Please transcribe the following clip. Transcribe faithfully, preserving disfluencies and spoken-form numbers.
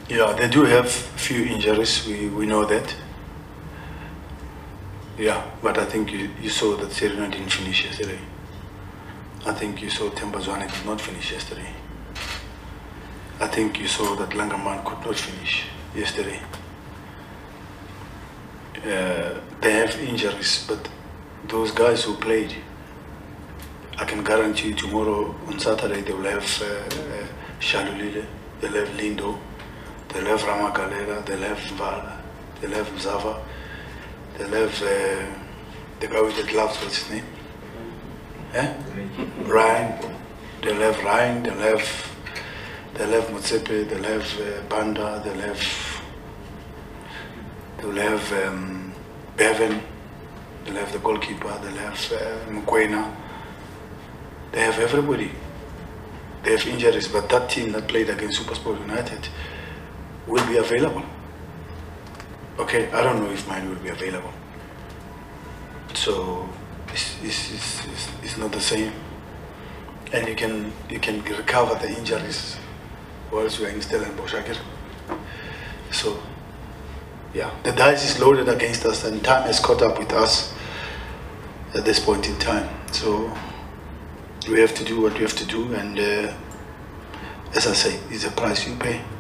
Yeah, they do have a few injuries, we, we know that. Yeah, but I think you, you saw that Sirino didn't finish yesterday. I think you saw Themba Zwane did not finish yesterday. I think you saw that Langerman could not finish yesterday. Uh, they have injuries, but those guys who played, I can guarantee you tomorrow on Saturday they will have uh, uh, Shalulile, they'll have Lindo, they'll have Ramagalera, they'll have Vala, they'll have Zava, they'll have uh, the guy with the gloves, what's his name? Eh? Ryan, they'll have Ryan, they'll have they'll have Motsepe, they'll have uh, Banda, they'll have they'll have um, Bevan, they'll have the goalkeeper, they'll have uh, Mkwena. They have everybody. They have injuries, but that team that played against SuperSport United will be available. Okay, I don't know if mine will be available. So it's, it's, it's, it's, it's not the same. And you can you can recover the injuries whilst you are in Stellenbosch. So yeah, the dice is loaded against us and time has caught up with us at this point in time. So we have to do what we have to do, and uh, as I say, it's a price you pay.